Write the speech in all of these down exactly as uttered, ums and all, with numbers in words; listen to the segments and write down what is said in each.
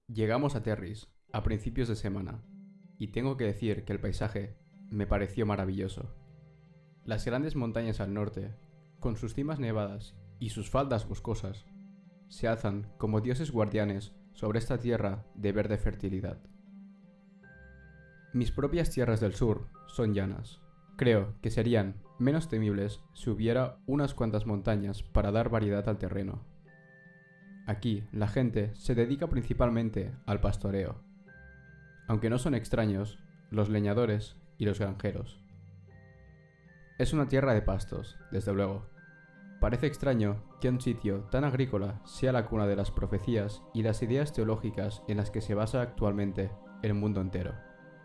Llegamos a Terris a principios de semana, y tengo que decir que el paisaje me pareció maravilloso. Las grandes montañas al norte, con sus cimas nevadas y sus faldas boscosas, se alzan como dioses guardianes sobre esta tierra de verde fertilidad. Mis propias tierras del sur son llanas. Creo que serían menos temibles si hubiera unas cuantas montañas para dar variedad al terreno. Aquí la gente se dedica principalmente al pastoreo, aunque no son extraños los leñadores y los granjeros. Es una tierra de pastos, desde luego. Parece extraño que un sitio tan agrícola sea la cuna de las profecías y las ideas teológicas en las que se basa actualmente el mundo entero.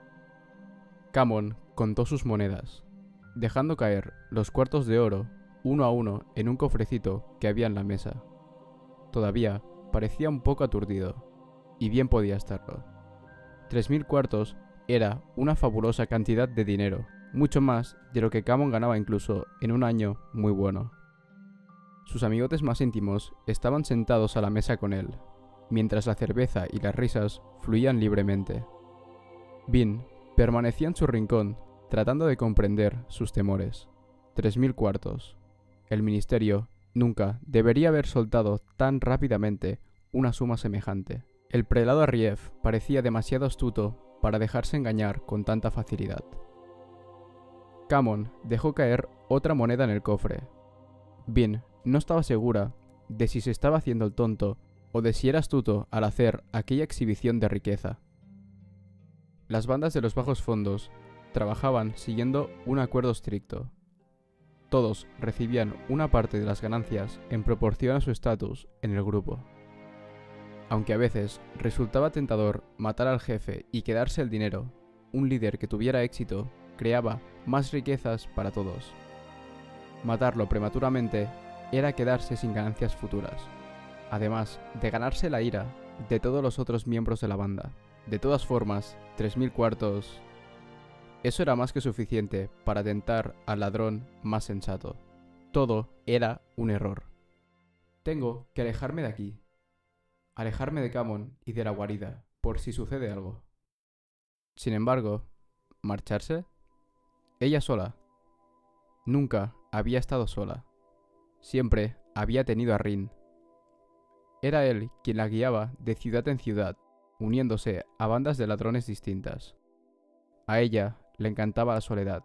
Camon contó sus monedas, dejando caer los cuartos de oro uno a uno en un cofrecito que había en la mesa. Todavía parecía un poco aturdido, y bien podía estarlo. Tres mil cuartos era una fabulosa cantidad de dinero, mucho más de lo que Camon ganaba incluso en un año muy bueno. Sus amigotes más íntimos estaban sentados a la mesa con él, mientras la cerveza y las risas fluían libremente. Vin permanecía en su rincón, tratando de comprender sus temores. Tres mil cuartos. El ministerio nunca debería haber soltado tan rápidamente una suma semejante. El prelado Arriev parecía demasiado astuto para dejarse engañar con tanta facilidad. Camon dejó caer otra moneda en el cofre. Vin no estaba segura de si se estaba haciendo el tonto o de si era astuto al hacer aquella exhibición de riqueza. Las bandas de los bajos fondos trabajaban siguiendo un acuerdo estricto. Todos recibían una parte de las ganancias en proporción a su estatus en el grupo. Aunque a veces resultaba tentador matar al jefe y quedarse el dinero, un líder que tuviera éxito creaba más riquezas para todos. Matarlo prematuramente era quedarse sin ganancias futuras, además de ganarse la ira de todos los otros miembros de la banda. De todas formas, tres mil cuartos... Eso era más que suficiente para tentar al ladrón más sensato. Todo era un error. Tengo que alejarme de aquí. Alejarme de Camon y de la guarida, por si sucede algo. Sin embargo, ¿marcharse? Ella sola. Nunca había estado sola. Siempre había tenido a Rin. Era él quien la guiaba de ciudad en ciudad, uniéndose a bandas de ladrones distintas. A ella le encantaba la soledad.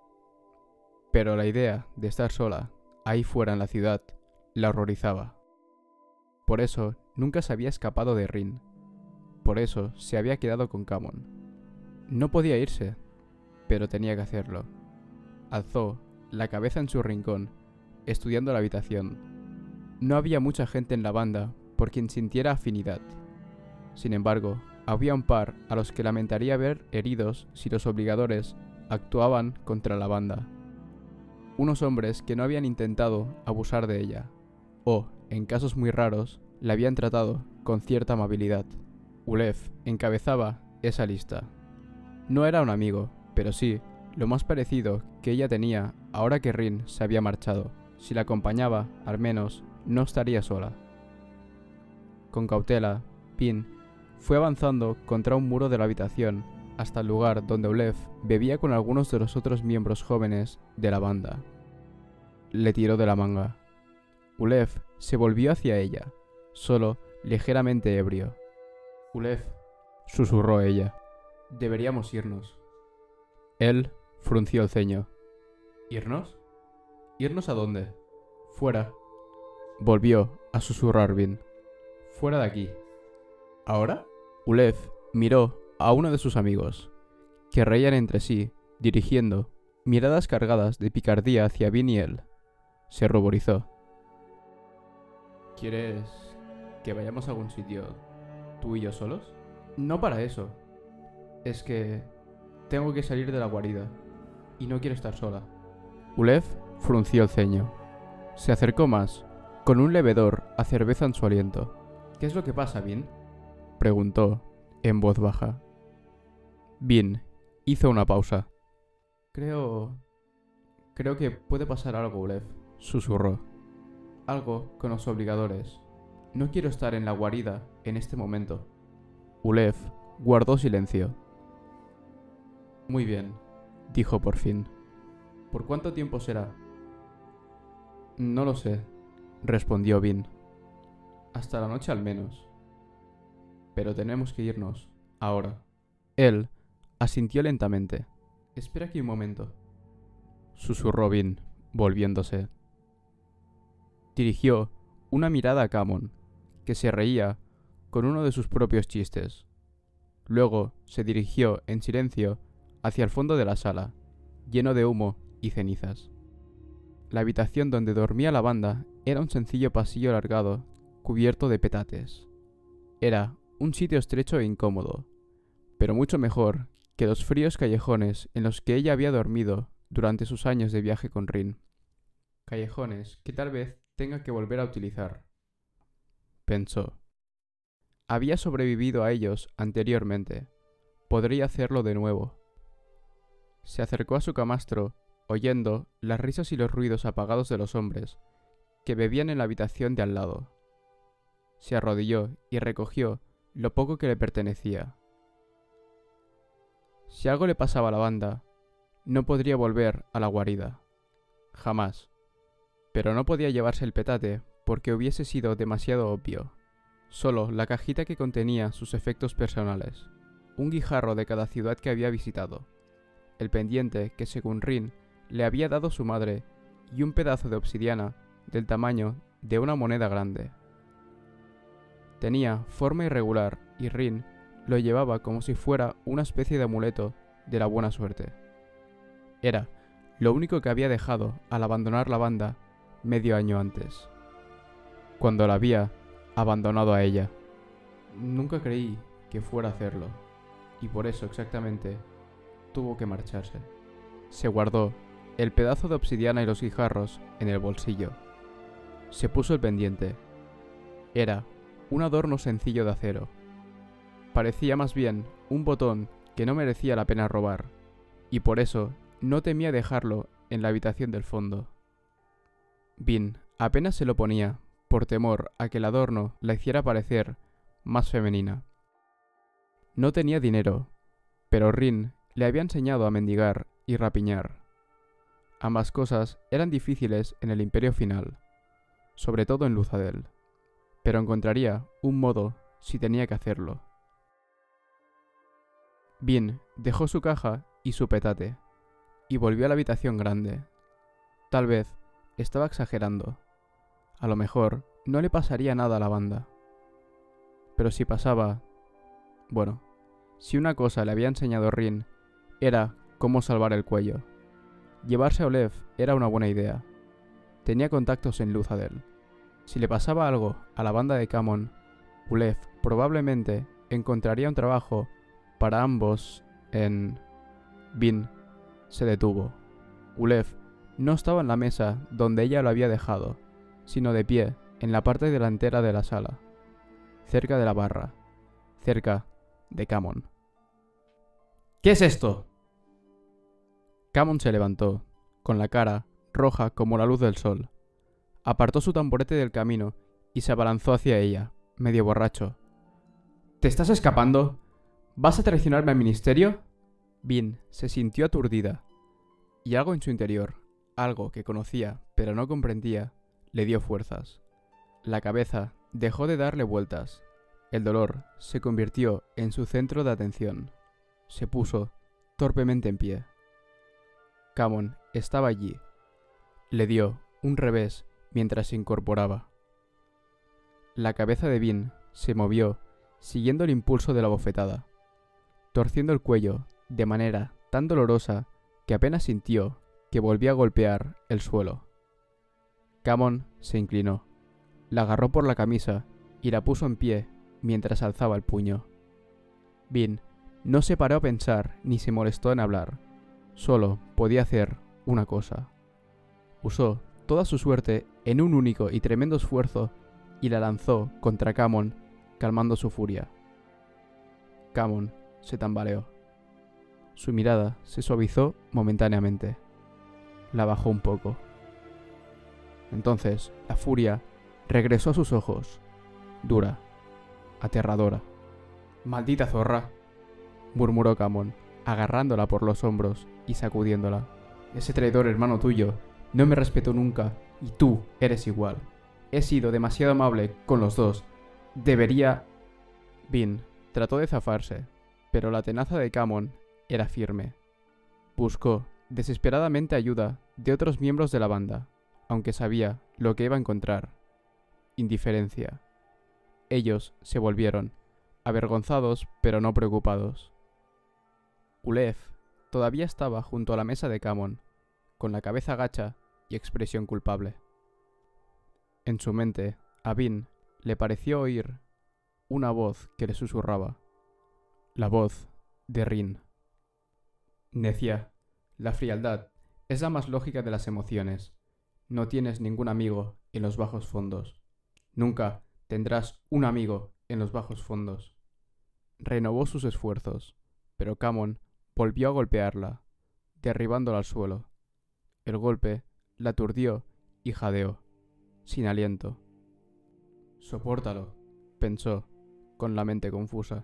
Pero la idea de estar sola, ahí fuera en la ciudad, la horrorizaba. Por eso nunca se había escapado de Rin. Por eso se había quedado con Camon. No podía irse, pero tenía que hacerlo. Alzó la cabeza en su rincón, estudiando la habitación. No había mucha gente en la banda por quien sintiera afinidad. Sin embargo, había un par a los que lamentaría ver heridos si los obligadores actuaban contra la banda. Unos hombres que no habían intentado abusar de ella, o, en casos muy raros, la habían tratado con cierta amabilidad. Ulev encabezaba esa lista. No era un amigo, pero sí lo más parecido que ella tenía ahora que Rin se había marchado. Si la acompañaba, al menos, no estaría sola. Con cautela, Vin fue avanzando contra un muro de la habitación hasta el lugar donde Ulev bebía con algunos de los otros miembros jóvenes de la banda. Le tiró de la manga. Ulev se volvió hacia ella, solo ligeramente ebrio. «Ulev», susurró ella, «deberíamos irnos». Él frunció el ceño. «¿Irnos? ¿Irnos a dónde?» «Fuera», volvió a susurrar Vin. «Fuera de aquí». «¿Ahora?» Ulev miró a uno de sus amigos, que reían entre sí, dirigiendo miradas cargadas de picardía hacia Vin y él. Se ruborizó. «¿Quieres que vayamos a algún sitio, tú y yo solos?» «No para eso. Es que tengo que salir de la guarida, y no quiero estar sola». Ulev frunció el ceño. Se acercó más, con un leve hedor a cerveza en su aliento. «¿Qué es lo que pasa, Vin?», preguntó, en voz baja. Vin hizo una pausa. «Creo... creo que puede pasar algo, Ulev», susurró. «Algo con los obligadores. No quiero estar en la guarida en este momento». Ulef guardó silencio. Muy bien, dijo por fin. ¿Por cuánto tiempo será? No lo sé, respondió Vin. Hasta la noche al menos. Pero tenemos que irnos, ahora. Él asintió lentamente. Espera aquí un momento, susurró Vin, volviéndose. Dirigió una mirada a Camon, que se reía con uno de sus propios chistes. Luego se dirigió en silencio hacia el fondo de la sala, lleno de humo y cenizas. La habitación donde dormía la banda era un sencillo pasillo alargado, cubierto de petates. Era un sitio estrecho e incómodo, pero mucho mejor que los fríos callejones en los que ella había dormido durante sus años de viaje con Rin. Callejones que tal vez tenga que volver a utilizar, pensó. Había sobrevivido a ellos anteriormente. Podría hacerlo de nuevo. Se acercó a su camastro, oyendo las risas y los ruidos apagados de los hombres que bebían en la habitación de al lado. Se arrodilló y recogió lo poco que le pertenecía. Si algo le pasaba a la banda, no podría volver a la guarida. Jamás. Pero no podía llevarse el petate porque hubiese sido demasiado obvio. Solo la cajita que contenía sus efectos personales, un guijarro de cada ciudad que había visitado, el pendiente que según Rin le había dado su madre y un pedazo de obsidiana del tamaño de una moneda grande. Tenía forma irregular y Rin lo llevaba como si fuera una especie de amuleto de la buena suerte. Era lo único que había dejado al abandonar la banda medio año antes, cuando la había abandonado a ella. Nunca creí que fuera a hacerlo, y por eso exactamente tuvo que marcharse. Se guardó el pedazo de obsidiana y los guijarros en el bolsillo. Se puso el pendiente. Era un adorno sencillo de acero. Parecía más bien un botón que no merecía la pena robar, y por eso no temía dejarlo en la habitación del fondo. Vin apenas se lo ponía, por temor a que el adorno la hiciera parecer más femenina. No tenía dinero, pero Rin le había enseñado a mendigar y rapiñar. Ambas cosas eran difíciles en el Imperio Final, sobre todo en Luthadel, pero encontraría un modo si tenía que hacerlo. Vin dejó su caja y su petate, y volvió a la habitación grande. Tal vez estaba exagerando. A lo mejor no le pasaría nada a la banda. Pero si pasaba... Bueno, si una cosa le había enseñado Rin, era cómo salvar el cuello. Llevarse a Ulef era una buena idea. Tenía contactos en Luthadel. Si le pasaba algo a la banda de Camon, Ulef probablemente encontraría un trabajo para ambos en... Vin se detuvo. Ulef no estaba en la mesa donde ella lo había dejado, sino de pie en la parte delantera de la sala, cerca de la barra, cerca de Camon. ¿Qué es esto? Camon se levantó, con la cara roja como la luz del sol. Apartó su tamborete del camino y se abalanzó hacia ella, medio borracho. ¿Te estás escapando? ¿Vas a traicionarme al ministerio? Vin se sintió aturdida, y algo en su interior, algo que conocía pero no comprendía, le dio fuerzas. La cabeza dejó de darle vueltas. El dolor se convirtió en su centro de atención. Se puso torpemente en pie. Camon estaba allí. Le dio un revés mientras se incorporaba. La cabeza de Vin se movió siguiendo el impulso de la bofetada, torciendo el cuello de manera tan dolorosa que apenas sintió que volvía a golpear el suelo. Camon se inclinó, la agarró por la camisa y la puso en pie mientras alzaba el puño. Vin no se paró a pensar ni se molestó en hablar. Solo podía hacer una cosa. Usó toda su suerte en un único y tremendo esfuerzo y la lanzó contra Camon, calmando su furia. Camon se tambaleó. Su mirada se suavizó momentáneamente. La bajó un poco. Entonces, la furia regresó a sus ojos, dura, aterradora. Maldita zorra, murmuró Camon, agarrándola por los hombros y sacudiéndola. Ese traidor hermano tuyo no me respetó nunca y tú eres igual. He sido demasiado amable con los dos. Debería... Vin trató de zafarse, pero la tenaza de Camon era firme. Buscó desesperadamente ayuda de otros miembros de la banda, aunque sabía lo que iba a encontrar. Indiferencia. Ellos se volvieron, avergonzados pero no preocupados. Ulef todavía estaba junto a la mesa de Camon, con la cabeza gacha y expresión culpable. En su mente, a Vin le pareció oír una voz que le susurraba. La voz de Rin. Necia, la frialdad es la más lógica de las emociones. No tienes ningún amigo en los bajos fondos. Nunca tendrás un amigo en los bajos fondos. Renovó sus esfuerzos, pero Camon volvió a golpearla, derribándola al suelo. El golpe la aturdió y jadeó, sin aliento. Sopórtalo, pensó, con la mente confusa.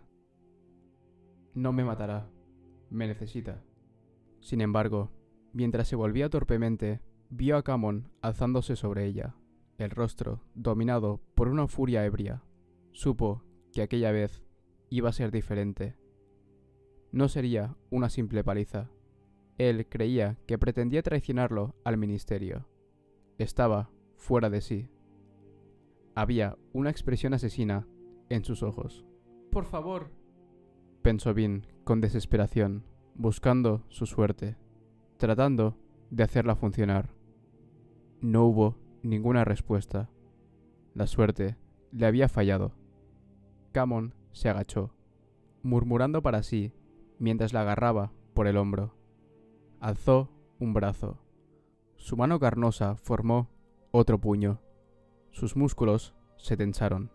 No me matará, me necesita. Sin embargo, mientras se volvía torpemente, vio a Camon alzándose sobre ella, el rostro dominado por una furia ebria. Supo que aquella vez iba a ser diferente. No sería una simple paliza. Él creía que pretendía traicionarlo al ministerio. Estaba fuera de sí. Había una expresión asesina en sus ojos. «Por favor», pensó Vin con desesperación, buscando su suerte, tratando de hacerla funcionar. No hubo ninguna respuesta. La suerte le había fallado. Camon se agachó, murmurando para sí mientras la agarraba por el hombro. Alzó un brazo. Su mano carnosa formó otro puño. Sus músculos se tensaron.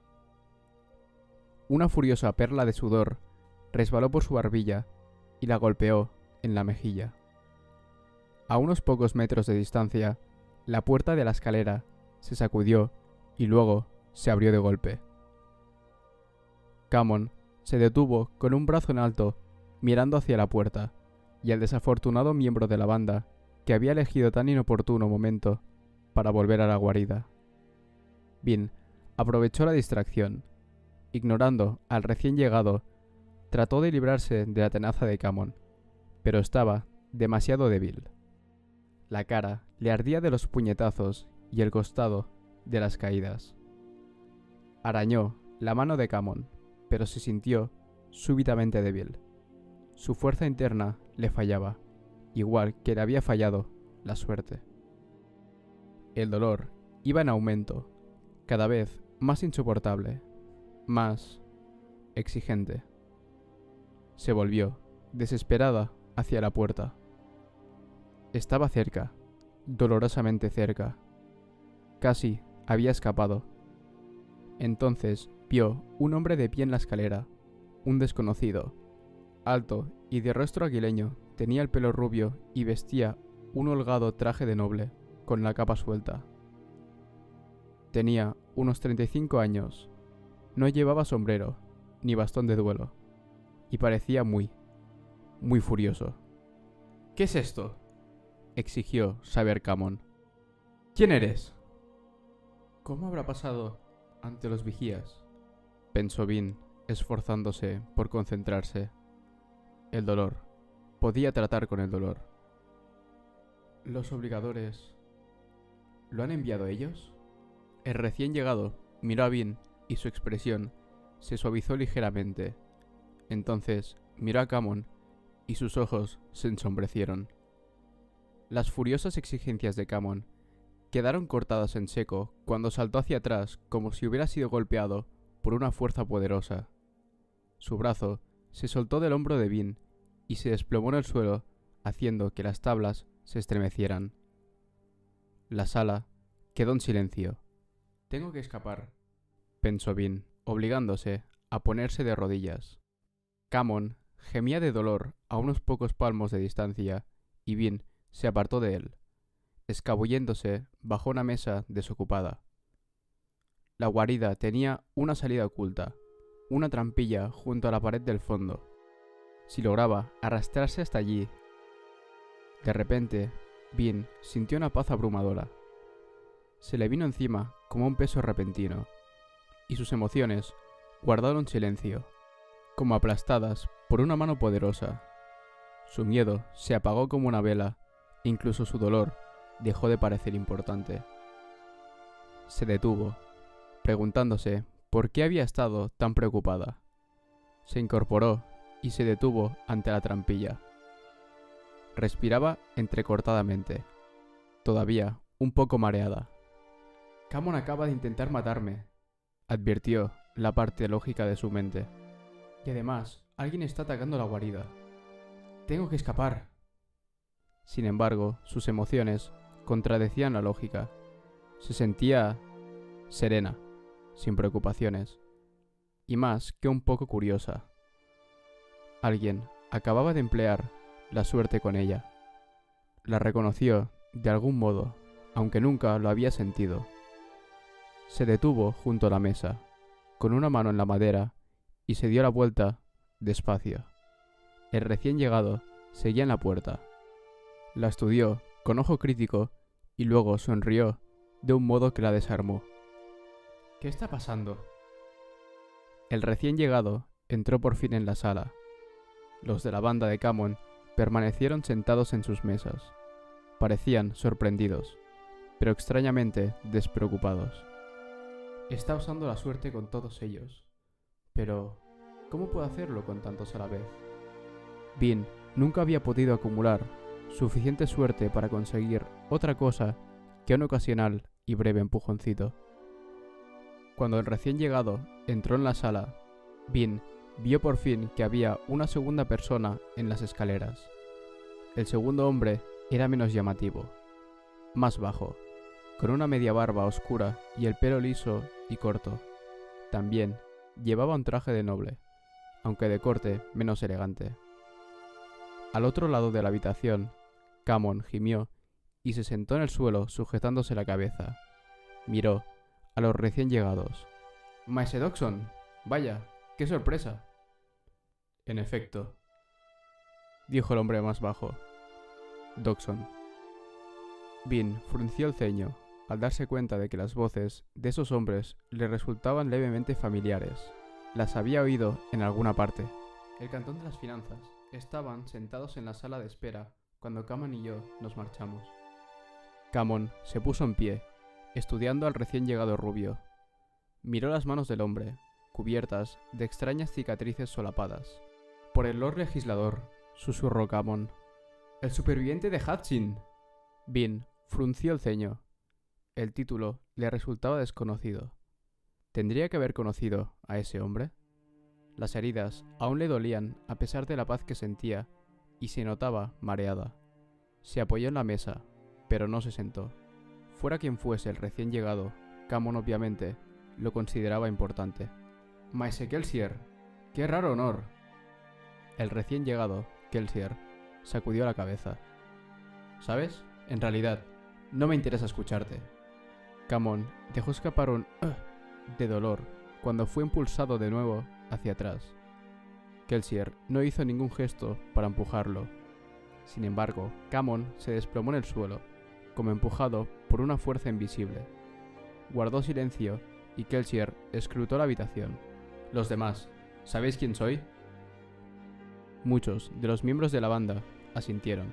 Una furiosa perla de sudor resbaló por su barbilla y la golpeó en la mejilla. A unos pocos metros de distancia, la puerta de la escalera se sacudió y luego se abrió de golpe. Camon se detuvo con un brazo en alto, mirando hacia la puerta, y al desafortunado miembro de la banda que había elegido tan inoportuno momento para volver a la guarida. Vin aprovechó la distracción. Ignorando al recién llegado, trató de librarse de la tenaza de Camon, pero estaba demasiado débil. La cara le ardía de los puñetazos y el costado de las caídas. Arañó la mano de Camon, pero se sintió súbitamente débil. Su fuerza interna le fallaba, igual que le había fallado la suerte. El dolor iba en aumento, cada vez más insoportable, más exigente. Se volvió, desesperada, hacia la puerta. Estaba cerca, dolorosamente cerca. Casi había escapado. Entonces vio un hombre de pie en la escalera, un desconocido. Alto y de rostro aguileño, tenía el pelo rubio y vestía un holgado traje de noble, con la capa suelta. Tenía unos treinta y cinco años. No llevaba sombrero, ni bastón de duelo, y parecía muy, muy furioso. «¿Qué es esto?», exigió saber Camon. «¿Quién eres?». «¿Cómo habrá pasado ante los vigías?», pensó Vin, esforzándose por concentrarse. El dolor. Podía tratar con el dolor. «¿Los obligadores lo han enviado ellos?». El recién llegado miró a Vin y su expresión se suavizó ligeramente. Entonces miró a Camon y sus ojos se ensombrecieron. Las furiosas exigencias de Camon quedaron cortadas en seco cuando saltó hacia atrás como si hubiera sido golpeado por una fuerza poderosa. Su brazo se soltó del hombro de Vin y se desplomó en el suelo, haciendo que las tablas se estremecieran. La sala quedó en silencio. «Tengo que escapar», pensó Vin, obligándose a ponerse de rodillas. Camon gemía de dolor a unos pocos palmos de distancia, y Vin se apartó de él, escabulléndose bajo una mesa desocupada. La guarida tenía una salida oculta, una trampilla junto a la pared del fondo. Si lograba arrastrarse hasta allí... De repente, Bean sintió una paz abrumadora. Se le vino encima como un peso repentino, y sus emociones guardaron silencio, como aplastadas por una mano poderosa. Su miedo se apagó como una vela, e incluso su dolor dejó de parecer importante. Se detuvo, preguntándose por qué había estado tan preocupada. Se incorporó y se detuvo ante la trampilla. Respiraba entrecortadamente, todavía un poco mareada. «Camon acaba de intentar matarme», advirtió la parte lógica de su mente. «Y además, alguien está atacando la guarida. Tengo que escapar». Sin embargo, sus emociones contradecían la lógica. Se sentía serena, sin preocupaciones, y más que un poco curiosa. Alguien acababa de emplear la suerte con ella. La reconoció de algún modo, aunque nunca lo había sentido. Se detuvo junto a la mesa, con una mano en la madera, y se dio la vuelta despacio. El recién llegado seguía en la puerta. La estudió con ojo crítico y luego sonrió de un modo que la desarmó. «¿Qué está pasando?». El recién llegado entró por fin en la sala. Los de la banda de Camon permanecieron sentados en sus mesas. Parecían sorprendidos, pero extrañamente despreocupados. «Está usando la suerte con todos ellos. Pero, ¿cómo puede hacerlo con tantos a la vez?». Bean nunca había podido acumular suficiente suerte para conseguir otra cosa que un ocasional y breve empujoncito. Cuando el recién llegado entró en la sala, Bean vio por fin que había una segunda persona en las escaleras. El segundo hombre era menos llamativo, más bajo, con una media barba oscura y el pelo liso y corto. También llevaba un traje de noble, aunque de corte menos elegante. Al otro lado de la habitación, Camon gimió y se sentó en el suelo sujetándose la cabeza. Miró a los recién llegados. «Maese Dockson, vaya, qué sorpresa». «En efecto», dijo el hombre más bajo. «Dockson». Bean frunció el ceño al darse cuenta de que las voces de esos hombres le resultaban levemente familiares. Las había oído en alguna parte. El cantón de las finanzas. Estaban sentados en la sala de espera cuando Camon y yo nos marchamos. Camon se puso en pie, estudiando al recién llegado rubio. Miró las manos del hombre, cubiertas de extrañas cicatrices solapadas. «Por el Lord Legislador», susurró Camon. «El superviviente de Hatchin». Bean frunció el ceño. El título le resultaba desconocido. ¿Tendría que haber conocido a ese hombre? Las heridas aún le dolían a pesar de la paz que sentía, y se notaba mareada. Se apoyó en la mesa, pero no se sentó. Fuera quien fuese el recién llegado, Camon obviamente lo consideraba importante. «Maese Kelsier, qué raro honor». El recién llegado, Kelsier, sacudió la cabeza. «¿Sabes? En realidad, no me interesa escucharte». Camon dejó escapar un «ugh» de dolor cuando fue impulsado de nuevo hacia atrás. Kelsier no hizo ningún gesto para empujarlo. Sin embargo, Camon se desplomó en el suelo, como empujado por una fuerza invisible. Guardó silencio y Kelsier escrutó la habitación. «Los demás, ¿sabéis quién soy?». Muchos de los miembros de la banda asintieron.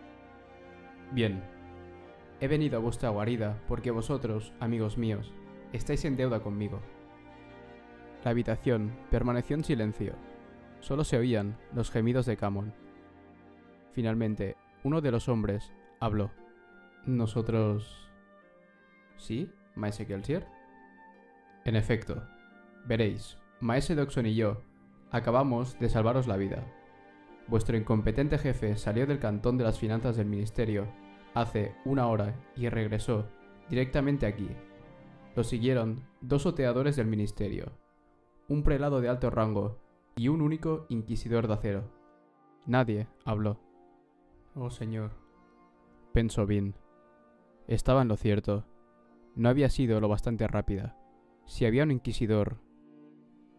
«Bien. He venido a vuestra guarida porque vosotros, amigos míos, estáis en deuda conmigo». La habitación permaneció en silencio. Solo se oían los gemidos de Camon. Finalmente, uno de los hombres habló. «Nosotros...». «¿Sí, Maese Kelsier?». «En efecto. Veréis, Maese Dockson y yo acabamos de salvaros la vida. Vuestro incompetente jefe salió del cantón de las finanzas del ministerio hace una hora y regresó directamente aquí. Lo siguieron dos oteadores del ministerio, un prelado de alto rango y un único inquisidor de acero. Nadie habló. «Oh, señor», pensó Bean. Estaba en lo cierto. No había sido lo bastante rápida. Si había un inquisidor...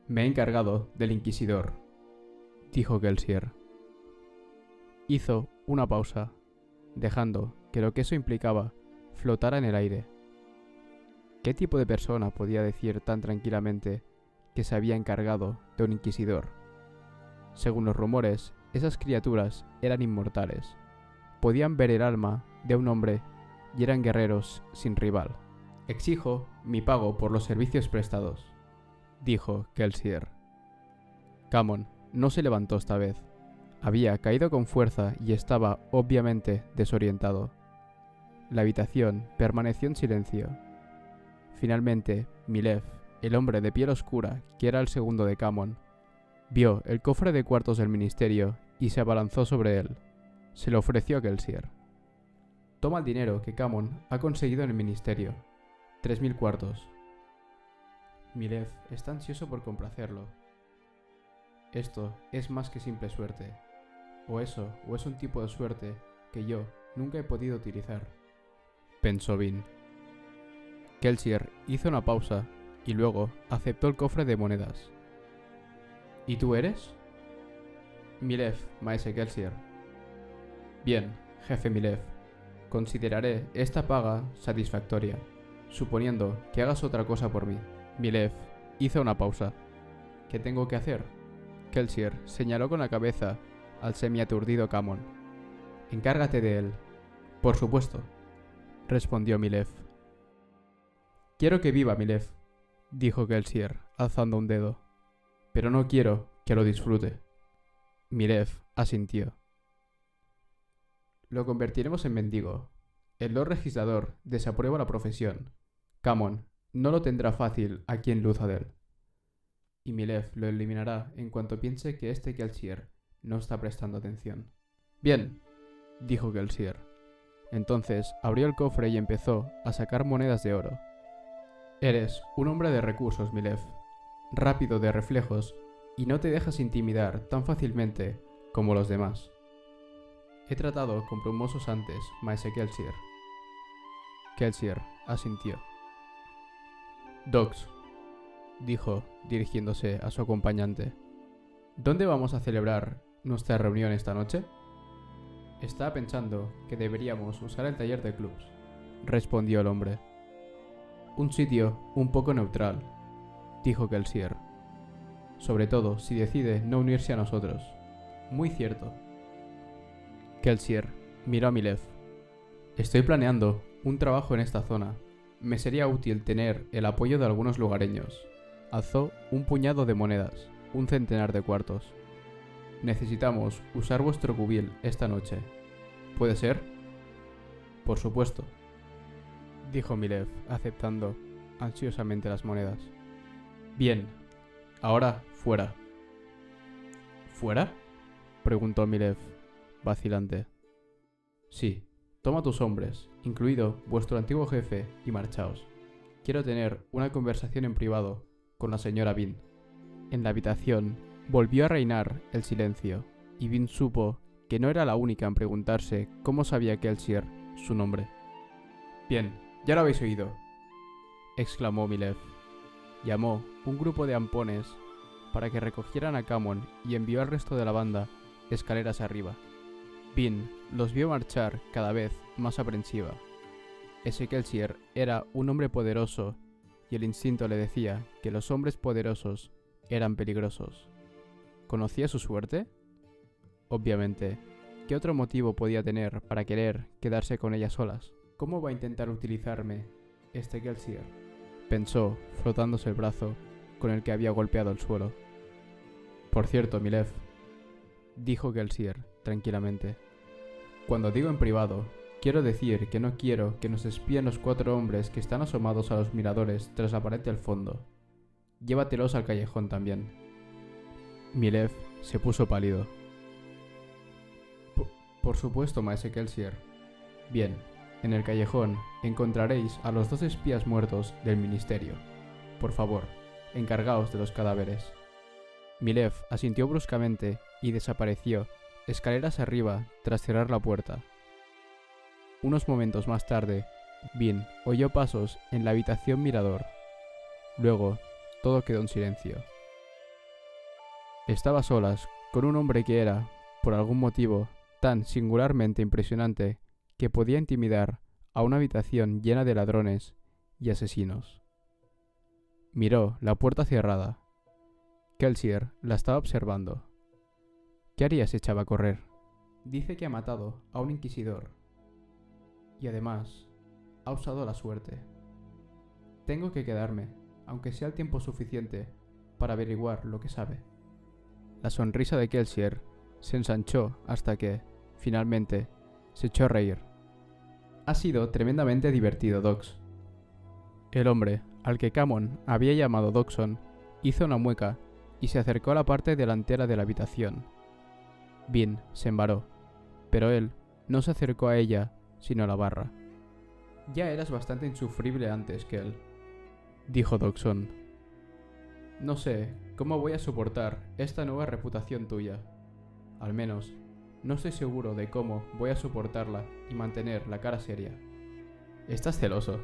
Me he encargado del Inquisidor, dijo Kelsier. Hizo una pausa, dejando que lo que eso implicaba flotara en el aire. ¿Qué tipo de persona podía decir tan tranquilamente que se había encargado de un inquisidor? Según los rumores, esas criaturas eran inmortales. Podían ver el alma de un hombre y eran guerreros sin rival. Exijo mi pago por los servicios prestados, dijo Kelsier. Camon no se levantó esta vez. Había caído con fuerza y estaba obviamente desorientado. La habitación permaneció en silencio. Finalmente, Milev, el hombre de piel oscura, que era el segundo de Camon, vio el cofre de cuartos del ministerio y se abalanzó sobre él. Se lo ofreció a Kelsier. Toma el dinero que Camon ha conseguido en el ministerio. Tres mil cuartos. Milev está ansioso por complacerlo. Esto es más que simple suerte. O eso, o es un tipo de suerte que yo nunca he podido utilizar, pensó Vin. Kelsier hizo una pausa y luego aceptó el cofre de monedas. ¿Y tú eres? Milev, maese Kelsier. Bien, jefe Milev. Consideraré esta paga satisfactoria, suponiendo que hagas otra cosa por mí. Milev hizo una pausa. ¿Qué tengo que hacer? Kelsier señaló con la cabeza al semiaturdido Camon. Encárgate de él. Por supuesto, respondió Milev. Quiero que viva Milev, dijo Kelsier, alzando un dedo. Pero no quiero que lo disfrute. Milev asintió. Lo convertiremos en mendigo. El Lord Legislador desaprueba la profesión. Camon no lo tendrá fácil aquí en Luthadel. Y Milev lo eliminará en cuanto piense que este Kelsier no está prestando atención. Bien, dijo Kelsier. Entonces abrió el cofre y empezó a sacar monedas de oro. Eres un hombre de recursos, Milev, rápido de reflejos y no te dejas intimidar tan fácilmente como los demás. He tratado con brumosos antes, maese Kelsier. Kelsier asintió. Dox, dijo, dirigiéndose a su acompañante. ¿Dónde vamos a celebrar nuestra reunión esta noche? Estaba pensando que deberíamos usar el taller de clubs, respondió el hombre. Un sitio un poco neutral, dijo Kelsier. Sobre todo si decide no unirse a nosotros. Muy cierto. Kelsier miró a Milev. Estoy planeando un trabajo en esta zona. Me sería útil tener el apoyo de algunos lugareños. Alzó un puñado de monedas, un centenar de cuartos. Necesitamos usar vuestro cubil esta noche. ¿Puede ser? Por supuesto, dijo Milev, aceptando ansiosamente las monedas. Bien, ahora fuera. ¿Fuera? Preguntó Milev, vacilante. Sí, toma tus hombres, incluido vuestro antiguo jefe, y marchaos. Quiero tener una conversación en privado con la señora Vin. En la habitación volvió a reinar el silencio, y Vin supo que no era la única en preguntarse cómo sabía Kelsier su nombre. Bien, ya lo habéis oído, exclamó Milev. Llamó un grupo de ampones para que recogieran a Camon y envió al resto de la banda escaleras arriba. Vin los vio marchar cada vez más aprensiva. Ese Kelsier era un hombre poderoso y el instinto le decía que los hombres poderosos eran peligrosos. ¿Conocía su suerte? Obviamente, ¿qué otro motivo podía tener para querer quedarse con ellas solas? ¿Cómo va a intentar utilizarme este Kelsier?, pensó, frotándose el brazo con el que había golpeado el suelo. Por cierto, Milev, dijo Kelsier tranquilamente. Cuando digo en privado, quiero decir que no quiero que nos espíen los cuatro hombres que están asomados a los miradores tras la pared del fondo. Llévatelos al callejón también. Milev se puso pálido. Por, por supuesto, maese Kelsier. Bien, en el callejón encontraréis a los dos espías muertos del ministerio. Por favor, encargaos de los cadáveres. Milev asintió bruscamente y desapareció escaleras arriba tras cerrar la puerta. Unos momentos más tarde, Vin oyó pasos en la habitación mirador. Luego, todo quedó en silencio. Estaba a solas con un hombre que era, por algún motivo, tan singularmente impresionante que podía intimidar a una habitación llena de ladrones y asesinos. Miró la puerta cerrada. Kelsier la estaba observando. ¿Qué haría si echaba a correr? Dice que ha matado a un inquisidor. Y además, ha usado la suerte. Tengo que quedarme, aunque sea el tiempo suficiente para averiguar lo que sabe. La sonrisa de Kelsier se ensanchó hasta que, finalmente, se echó a reír. Ha sido tremendamente divertido, Dox. El hombre, al que Camon había llamado Dodgson, hizo una mueca y se acercó a la parte delantera de la habitación. Bean se embaró, pero él no se acercó a ella, sino a la barra. Ya eras bastante insufrible antes que él, dijo Dodgson. No sé cómo voy a soportar esta nueva reputación tuya. Al menos, no estoy seguro de cómo voy a soportarla y mantener la cara seria. ¿Estás celoso?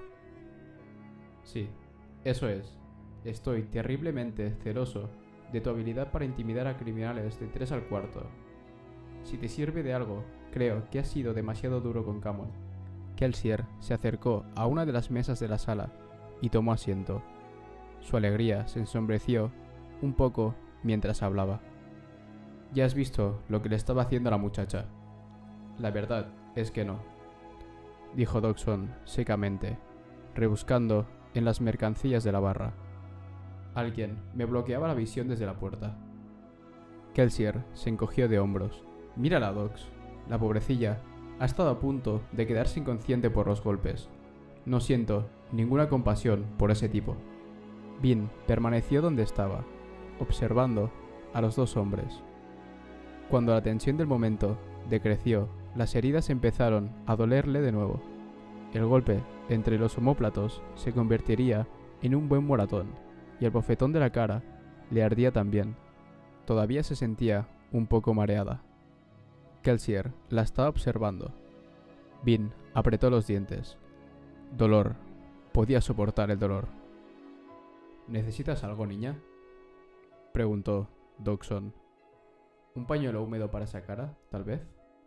Sí, eso es. Estoy terriblemente celoso de tu habilidad para intimidar a criminales de tres al cuarto. Si te sirve de algo, creo que has sido demasiado duro con Camon. Kelsier se acercó a una de las mesas de la sala y tomó asiento. Su alegría se ensombreció un poco mientras hablaba. Ya has visto lo que le estaba haciendo a la muchacha. La verdad es que no, dijo Dodgson secamente, rebuscando en las mercancías de la barra. Alguien me bloqueaba la visión desde la puerta. Kelsier se encogió de hombros. Mírala, Dox. La pobrecilla ha estado a punto de quedarse inconsciente por los golpes. No siento ninguna compasión por ese tipo. Bean permaneció donde estaba, observando a los dos hombres. Cuando la tensión del momento decreció, las heridas empezaron a dolerle de nuevo. El golpe entre los omóplatos se convertiría en un buen moratón, y el bofetón de la cara le ardía también. Todavía se sentía un poco mareada. Kelsier la estaba observando. Bean apretó los dientes. Dolor. Podía soportar el dolor. ¿Necesitas algo, niña?, preguntó Dodgson. ¿Un pañuelo húmedo para esa cara, tal vez?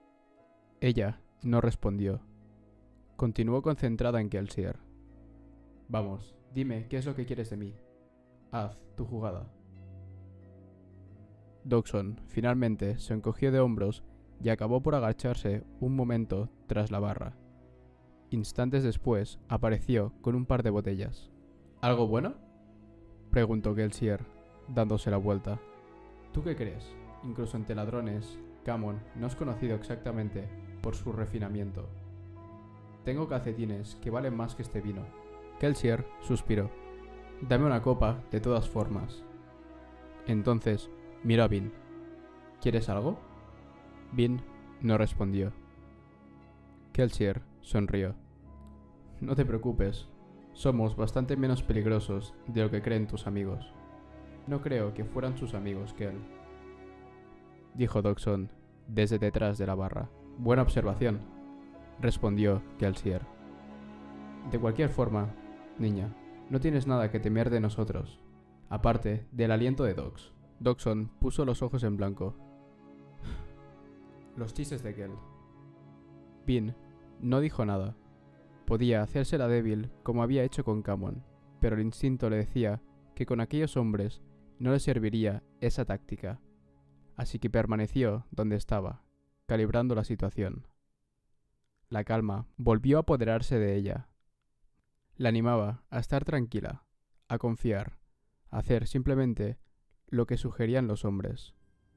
Ella no respondió. Continuó concentrada en Kelsier. Vamos, dime qué es lo que quieres de mí. Haz tu jugada. Dodgson finalmente se encogió de hombros y acabó por agacharse un momento tras la barra. Instantes después apareció con un par de botellas. ¿Algo bueno?, preguntó Kelsier, dándose la vuelta. ¿Tú qué crees? Incluso entre ladrones, Camon no es conocido exactamente por su refinamiento. Tengo calcetines que valen más que este vino. Kelsier suspiró. Dame una copa, de todas formas. Entonces miró a Bean. ¿Quieres algo? Bean no respondió. Kelsier sonrió. No te preocupes. Somos bastante menos peligrosos de lo que creen tus amigos. No creo que fueran sus amigos, Kel, dijo Dodgson desde detrás de la barra. Buena observación, respondió Kelsier. De cualquier forma, niña, no tienes nada que temer de nosotros, aparte del aliento de Dox. Dodgson puso los ojos en blanco. Los chistes de Kel. Bean no dijo nada. Podía hacérsela débil como había hecho con Camon, pero el instinto le decía que con aquellos hombres no le serviría esa táctica, así que permaneció donde estaba, calibrando la situación. La calma volvió a apoderarse de ella. La animaba a estar tranquila, a confiar, a hacer simplemente lo que sugerían los hombres.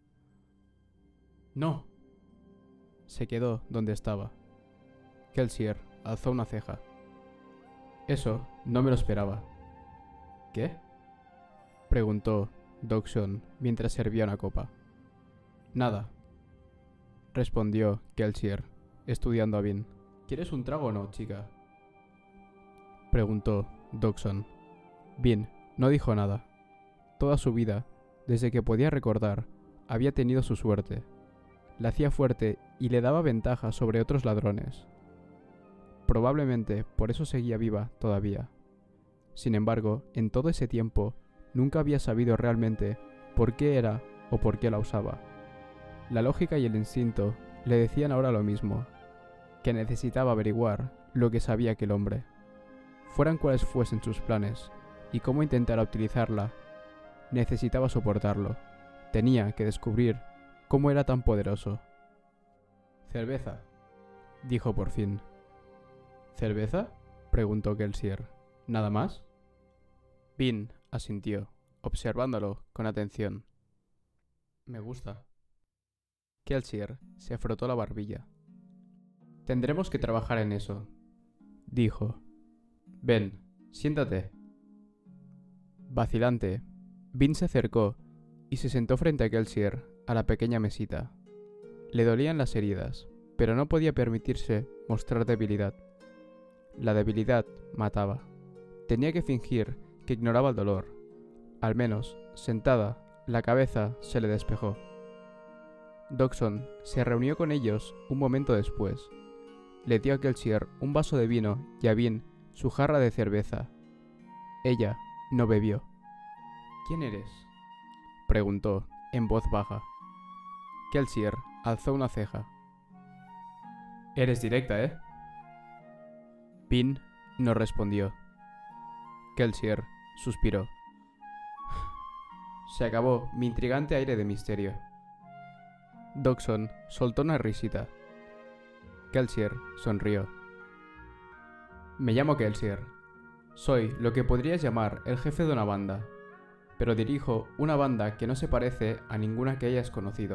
¡No! Se quedó donde estaba. Kelsier alzó una ceja. Eso no me lo esperaba. ¿Qué?, preguntó Dodgson mientras servía una copa. Nada, respondió Kelsier, estudiando a Bean. ¿Quieres un trago o no, chica?, preguntó Dodgson. Bean no dijo nada. Toda su vida, desde que podía recordar, había tenido su suerte. La hacía fuerte y le daba ventaja sobre otros ladrones. Probablemente por eso seguía viva todavía. Sin embargo, en todo ese tiempo, nunca había sabido realmente por qué era o por qué la usaba. La lógica y el instinto le decían ahora lo mismo, que necesitaba averiguar lo que sabía aquel hombre. Fueran cuales fuesen sus planes y cómo intentara utilizarla, necesitaba soportarlo. Tenía que descubrir cómo era tan poderoso. «Cerveza», dijo por fin. «¿Cerveza?», preguntó Kelsier. «¿Nada más?». Bean asintió, observándolo con atención. «Me gusta». Kelsier se frotó la barbilla. «Tendremos que trabajar en eso», dijo. «Ven, siéntate». Vacilante, Bean se acercó y se sentó frente a Kelsier a la pequeña mesita. Le dolían las heridas, pero no podía permitirse mostrar debilidad. La debilidad mataba. Tenía que fingir que ignoraba el dolor. Al menos, sentada, la cabeza se le despejó. Dodgson se reunió con ellos un momento después. Le dio a Kelsier un vaso de vino y a Bean su jarra de cerveza. Ella no bebió. «¿Quién eres?», preguntó en voz baja. Kelsier alzó una ceja. «Eres directa, ¿eh?». Bean no respondió. Kelsier suspiró. «Se acabó mi intrigante aire de misterio». Dodgson soltó una risita. Kelsier sonrió. «Me llamo Kelsier. Soy lo que podrías llamar el jefe de una banda, pero dirijo una banda que no se parece a ninguna que hayas conocido.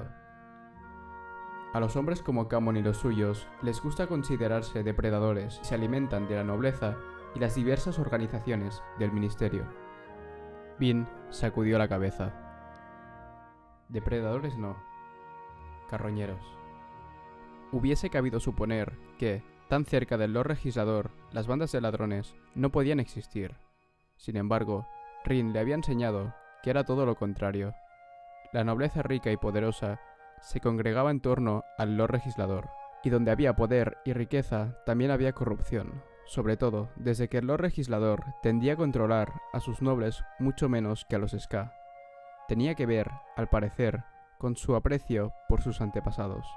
A los hombres como Cameron y los suyos les gusta considerarse depredadores y se alimentan de la nobleza y las diversas organizaciones del ministerio». Bean sacudió la cabeza. «Depredadores no. Carroñeros». Hubiese cabido suponer que, tan cerca del Lord Legislador, las bandas de ladrones no podían existir. Sin embargo, Rin le había enseñado que era todo lo contrario. La nobleza rica y poderosa se congregaba en torno al Lord Legislador, y donde había poder y riqueza también había corrupción, sobre todo desde que el Lord Legislador tendía a controlar a sus nobles mucho menos que a los Ska. Tenía que ver, al parecer, con su aprecio por sus antepasados.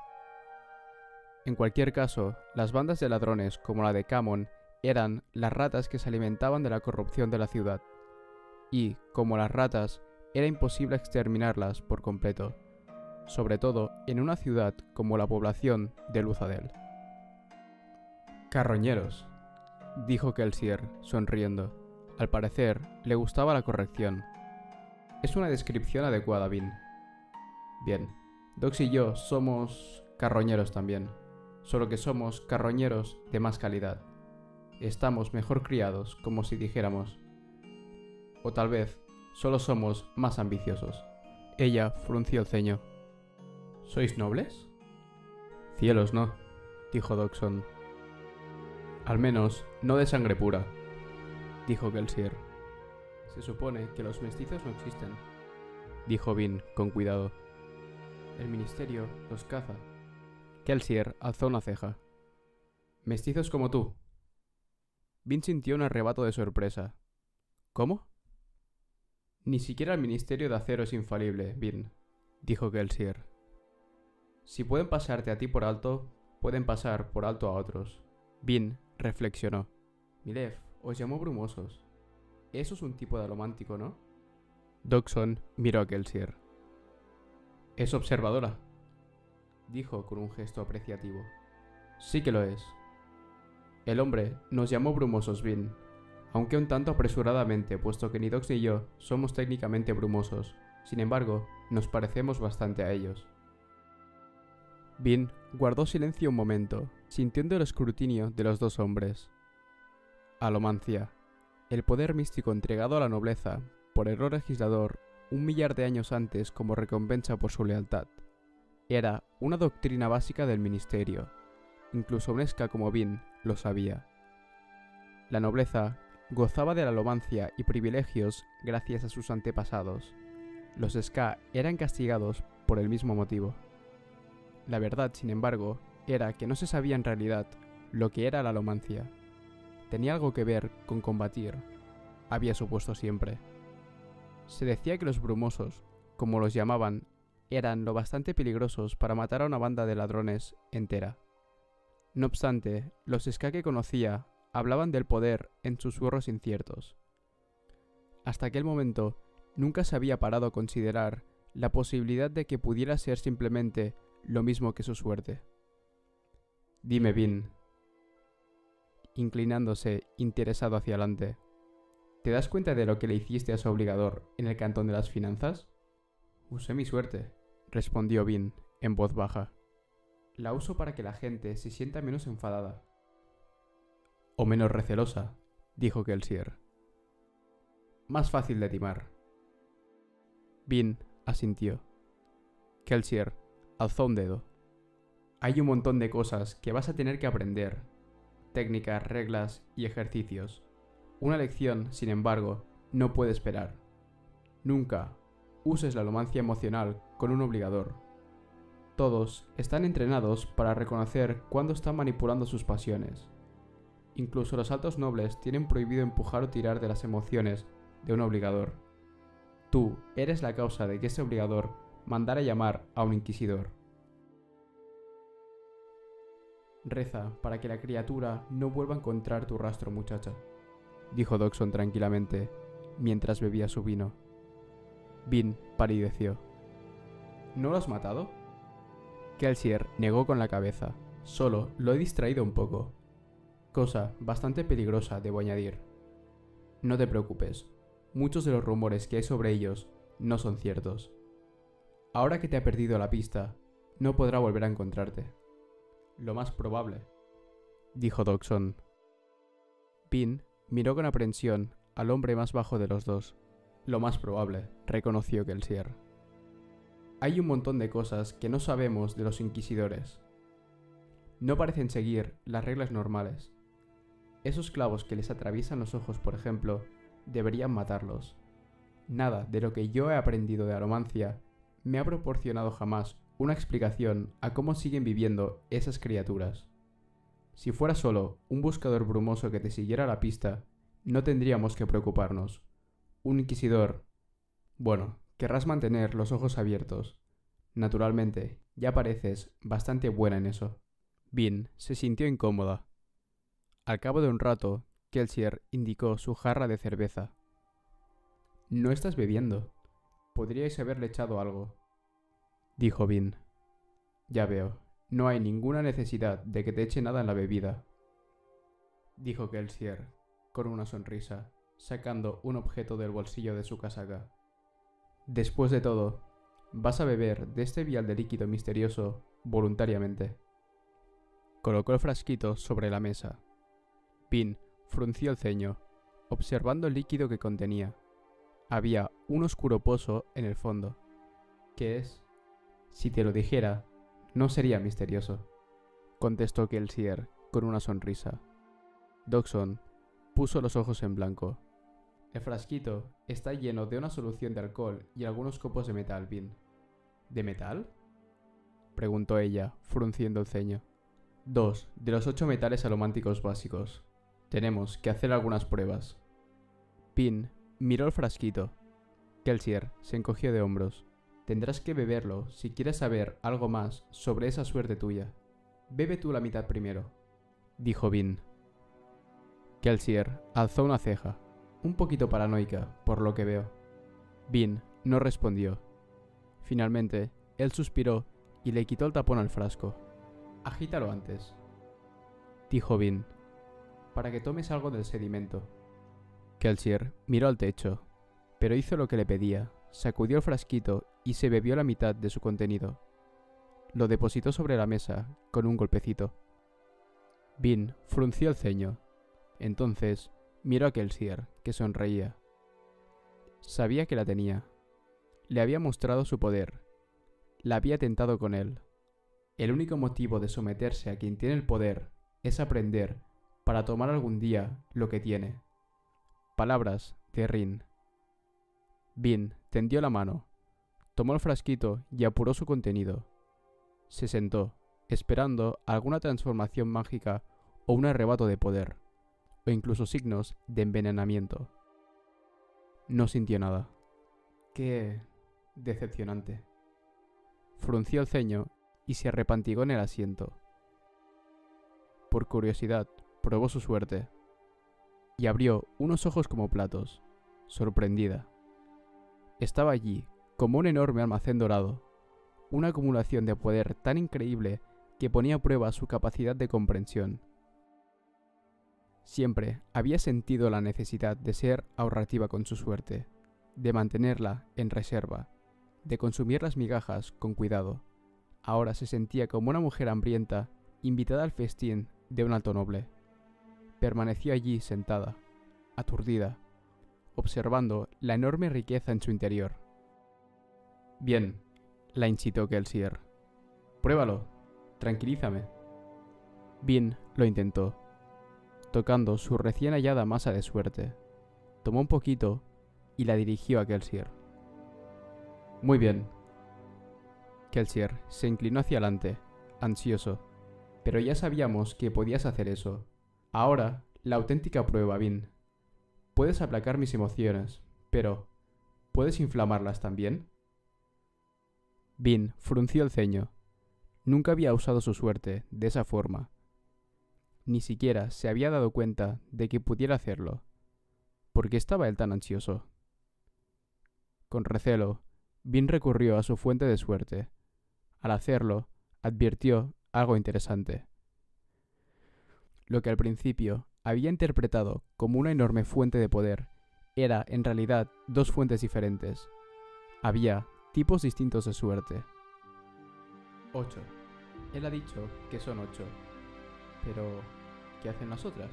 En cualquier caso, las bandas de ladrones como la de Cameron eran las ratas que se alimentaban de la corrupción de la ciudad, y, como las ratas, era imposible exterminarlas por completo, sobre todo en una ciudad como la población de Luzadel. «Carroñeros», dijo Kelsier, sonriendo. Al parecer, le gustaba la corrección. «Es una descripción adecuada, Bean». «Bien, Dox y yo somos carroñeros también, solo que somos carroñeros de más calidad. Estamos mejor criados, como si dijéramos. O tal vez, solo somos más ambiciosos». Ella frunció el ceño. «¿Sois nobles?». «Cielos, no», dijo Dodgson. «Al menos, no de sangre pura», dijo Kelsier. «Se supone que los mestizos no existen», dijo Bean con cuidado. «El ministerio los caza». Kelsier alzó una ceja. «¿Mestizos como tú?». Bean sintió un arrebato de sorpresa. «¿Cómo?». «Ni siquiera el ministerio de acero es infalible, Bean», dijo Kelsier. «Si pueden pasarte a ti por alto, pueden pasar por alto a otros». Bean reflexionó. «Milev os llamó brumosos. Eso es un tipo de alomántico, ¿no?». Dodgson miró a Kelsier. «Es observadora», dijo con un gesto apreciativo. «Sí que lo es. El hombre nos llamó brumosos, Bean, aunque un tanto apresuradamente, puesto que ni Dox ni yo somos técnicamente brumosos. Sin embargo, nos parecemos bastante a ellos». Bean guardó silencio un momento, sintiendo el escrutinio de los dos hombres. Alomancia, el poder místico entregado a la nobleza por el Lord Legislador un millar de años antes como recompensa por su lealtad. Era una doctrina básica del ministerio. Incluso un Ska como Bean lo sabía. La nobleza gozaba de la alomancia y privilegios gracias a sus antepasados. Los Ska eran castigados por el mismo motivo. La verdad, sin embargo, era que no se sabía en realidad lo que era la alomancia. Tenía algo que ver con combatir, había supuesto siempre. Se decía que los brumosos, como los llamaban, eran lo bastante peligrosos para matar a una banda de ladrones entera. No obstante, los Ska que conocía hablaban del poder en susurros inciertos. Hasta aquel momento, nunca se había parado a considerar la posibilidad de que pudiera ser simplemente lo mismo que su suerte. Dime, Vin, inclinándose interesado hacia adelante, ¿te das cuenta de lo que le hiciste a su obligador en el cantón de las finanzas? Usé mi suerte, respondió Vin en voz baja. La uso para que la gente se sienta menos enfadada. O menos recelosa, dijo Kelsier. Más fácil de timar. Vin asintió. Kelsier alzó un dedo. Hay un montón de cosas que vas a tener que aprender. Técnicas, reglas y ejercicios. Una lección, sin embargo, no puede esperar. Nunca uses la alomancia emocional con un obligador. Todos están entrenados para reconocer cuándo están manipulando sus pasiones. Incluso los altos nobles tienen prohibido empujar o tirar de las emociones de un obligador. Tú eres la causa de que ese obligador mandara llamar a un inquisidor. Reza para que la criatura no vuelva a encontrar tu rastro, muchacha, dijo Dodgson tranquilamente, mientras bebía su vino. Vin palideció. ¿No lo has matado? Kelsier negó con la cabeza. Solo lo he distraído un poco. Cosa bastante peligrosa, debo añadir. No te preocupes. Muchos de los rumores que hay sobre ellos no son ciertos. Ahora que te ha perdido la pista, no podrá volver a encontrarte. Lo más probable, dijo Dodgson. Vin miró con aprensión al hombre más bajo de los dos. Lo más probable, reconoció Kelsier. Hay un montón de cosas que no sabemos de los inquisidores. No parecen seguir las reglas normales. Esos clavos que les atraviesan los ojos, por ejemplo, deberían matarlos. Nada de lo que yo he aprendido de alomancia me ha proporcionado jamás una explicación a cómo siguen viviendo esas criaturas. Si fuera solo un buscador brumoso que te siguiera la pista, no tendríamos que preocuparnos. Un inquisidor... Bueno, querrás mantener los ojos abiertos. Naturalmente, ya pareces bastante buena en eso. Vin se sintió incómoda. Al cabo de un rato, Kelsier indicó su jarra de cerveza. No estás bebiendo. Podríais haberle echado algo, dijo Vin. Ya veo, no hay ninguna necesidad de que te eche nada en la bebida, dijo Kelsier, con una sonrisa, sacando un objeto del bolsillo de su casaca. Después de todo, vas a beber de este vial de líquido misterioso voluntariamente. Colocó el frasquito sobre la mesa. Vin frunció el ceño, observando el líquido que contenía. Había un oscuro pozo en el fondo. ¿Qué es? Si te lo dijera, no sería misterioso, contestó Kelsier con una sonrisa. Dodgson puso los ojos en blanco. El frasquito está lleno de una solución de alcohol y algunos copos de metal, Vin. ¿De metal?, preguntó ella, frunciendo el ceño. Dos de los ocho metales alománticos básicos. Tenemos que hacer algunas pruebas. Vin miró el frasquito. Kelsier se encogió de hombros. Tendrás que beberlo si quieres saber algo más sobre esa suerte tuya. Bebe tú la mitad primero, dijo Vin. Kelsier alzó una ceja, un poquito paranoica, por lo que veo. Vin no respondió. Finalmente, él suspiró y le quitó el tapón al frasco. Agítalo antes, dijo Vin, para que tomes algo del sedimento. Kelsier miró al techo, pero hizo lo que le pedía. Sacudió el frasquito y se bebió la mitad de su contenido. Lo depositó sobre la mesa con un golpecito. Vin frunció el ceño. Entonces miró a Kelsier, que sonreía. Sabía que la tenía. Le había mostrado su poder. La había tentado con él. El único motivo de someterse a quien tiene el poder es aprender para tomar algún día lo que tiene. Palabras de Rin. Vin tendió la mano, tomó el frasquito y apuró su contenido. Se sentó, esperando alguna transformación mágica o un arrebato de poder, o incluso signos de envenenamiento. No sintió nada. Qué decepcionante, frunció el ceño y se arrepantigó en el asiento. Por curiosidad, probó su suerte y abrió unos ojos como platos, sorprendida. Estaba allí, como un enorme almacén dorado, una acumulación de poder tan increíble que ponía a prueba su capacidad de comprensión. Siempre había sentido la necesidad de ser ahorrativa con su suerte, de mantenerla en reserva, de consumir las migajas con cuidado. Ahora se sentía como una mujer hambrienta, invitada al festín de un alto noble. Permaneció allí sentada, aturdida, observando la enorme riqueza en su interior. Bien, la incitó Kelsier. Pruébalo, tranquilízame. Vin lo intentó, tocando su recién hallada masa de suerte. Tomó un poquito y la dirigió a Kelsier. Muy bien. Kelsier se inclinó hacia adelante, ansioso. Pero ya sabíamos que podías hacer eso. Ahora, la auténtica prueba, Vin. Puedes aplacar mis emociones, pero ¿puedes inflamarlas también? Vin frunció el ceño. Nunca había usado su suerte de esa forma. Ni siquiera se había dado cuenta de que pudiera hacerlo. ¿Por qué estaba él tan ansioso? Con recelo, Vin recurrió a su fuente de suerte. Al hacerlo, advirtió algo interesante. Lo que al principio había interpretado como una enorme fuente de poder era en realidad dos fuentes diferentes. Había tipos distintos de suerte. Ocho. Él ha dicho que son ocho. Pero, ¿qué hacen las otras?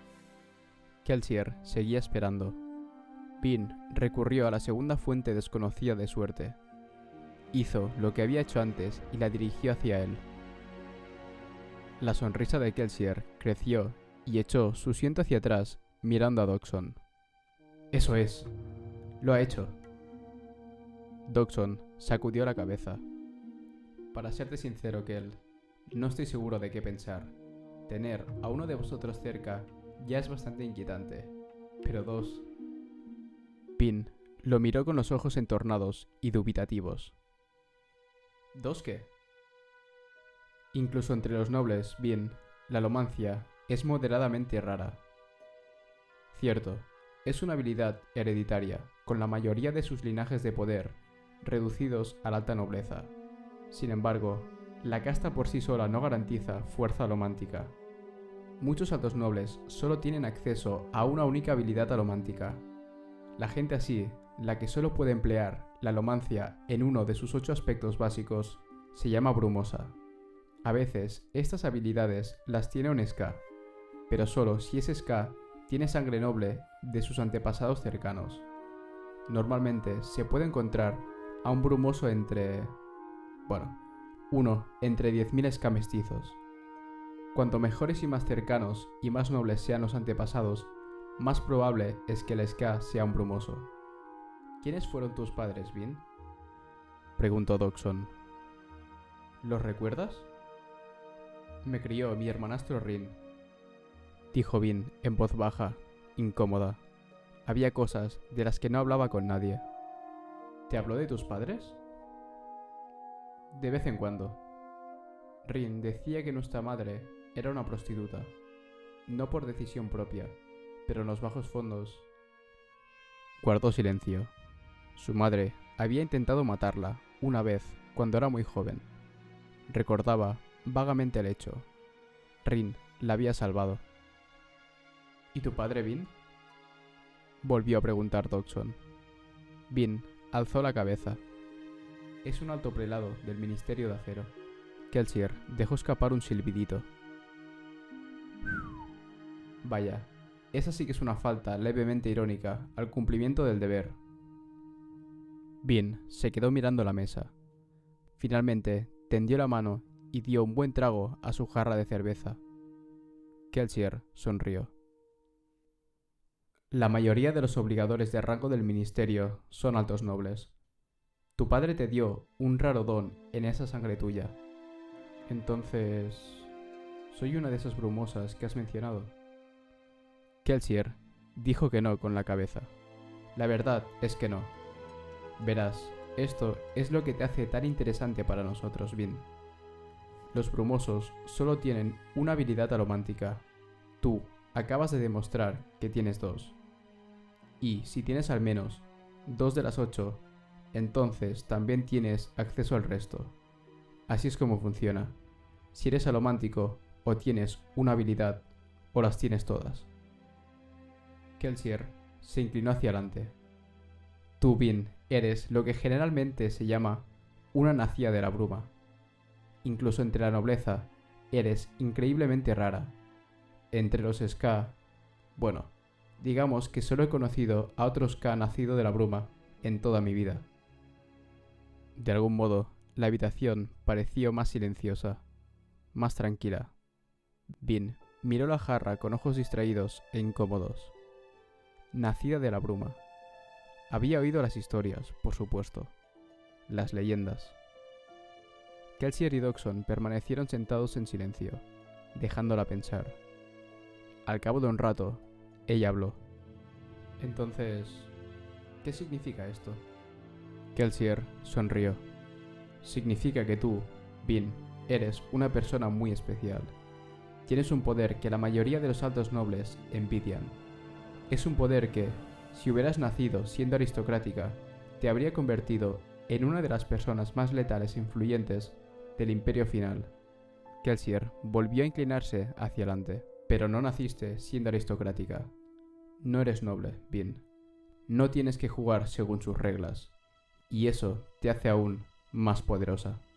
Kelsier seguía esperando. Vin recurrió a la segunda fuente desconocida de suerte. Hizo lo que había hecho antes y la dirigió hacia él. La sonrisa de Kelsier creció y echó su asiento hacia atrás, mirando a Dodgson. Eso es. Lo ha hecho. Dodgson sacudió la cabeza. Para serte sincero, Kel, no estoy seguro de qué pensar. Tener a uno de vosotros cerca ya es bastante inquietante, pero dos... Vin lo miró con los ojos entornados y dubitativos. ¿Dos qué? Incluso entre los nobles, Vin, la alomancia es moderadamente rara. Cierto, es una habilidad hereditaria, con la mayoría de sus linajes de poder reducidos a la alta nobleza. Sin embargo, la casta por sí sola no garantiza fuerza alomántica. Muchos altos nobles solo tienen acceso a una única habilidad alomántica. La gente así, la que solo puede emplear la alomancia en uno de sus ocho aspectos básicos, se llama brumosa. A veces, estas habilidades las tiene un Ska, pero solo si ese Ska tiene sangre noble de sus antepasados cercanos. Normalmente se puede encontrar a un brumoso entre... bueno, uno entre diez mil Ska mestizos. Cuanto mejores y más cercanos y más nobles sean los antepasados, más probable es que el Ska sea un brumoso. ¿Quiénes fueron tus padres, Vin? Preguntó Dodgson. ¿Los recuerdas? Me crió mi hermanastro Rin, dijo Vin en voz baja, incómoda. Había cosas de las que no hablaba con nadie. ¿Te habló de tus padres? De vez en cuando. Rin decía que nuestra madre era una prostituta. No por decisión propia, pero en los bajos fondos... Guardó silencio. Su madre había intentado matarla una vez cuando era muy joven. Recordaba vagamente el hecho. Rin la había salvado. ¿Y tu padre, Vin? Volvió a preguntar Dodgson. Vin alzó la cabeza. Es un alto prelado del Ministerio de Acero. Kelsier dejó escapar un silbidito. Vaya, esa sí que es una falta levemente irónica al cumplimiento del deber. Vin se quedó mirando la mesa. Finalmente tendió la mano y dio un buen trago a su jarra de cerveza. Kelsier sonrió. La mayoría de los obligadores de rango del ministerio son altos nobles. Tu padre te dio un raro don en esa sangre tuya. Entonces... ¿soy una de esas brumosas que has mencionado? Kelsier dijo que no con la cabeza. La verdad es que no. Verás, Esto es lo que te hace tan interesante para nosotros, Vin. Los brumosos solo tienen una habilidad alomántica. Tú acabas de demostrar que tienes dos. Y si tienes al menos dos de las ocho, entonces también tienes acceso al resto. Así es como funciona. Si eres alomántico, o tienes una habilidad, o las tienes todas. Kelsier se inclinó hacia adelante. Tú, Vin, eres lo que generalmente se llama una nacida de la bruma. Incluso entre la nobleza, eres increíblemente rara. Entre los Ska, bueno, digamos que solo he conocido a otro Ska nacido de la bruma en toda mi vida. De algún modo, la habitación pareció más silenciosa, más tranquila. Vin miró la jarra con ojos distraídos e incómodos. Nacida de la bruma. Había oído las historias, por supuesto. Las leyendas. Kelsier y Dodgson permanecieron sentados en silencio, dejándola pensar. Al cabo de un rato, ella habló. Entonces, ¿qué significa esto? Kelsier sonrió. Significa que tú, Vin, eres una persona muy especial. Tienes un poder que la mayoría de los altos nobles envidian. Es un poder que, si hubieras nacido siendo aristocrática, te habría convertido en una de las personas más letales e influyentes del Imperio Final. Kelsier volvió a inclinarse hacia adelante. Pero no naciste siendo aristocrática. No eres noble, Vin. No tienes que jugar según sus reglas. Y eso te hace aún más poderosa.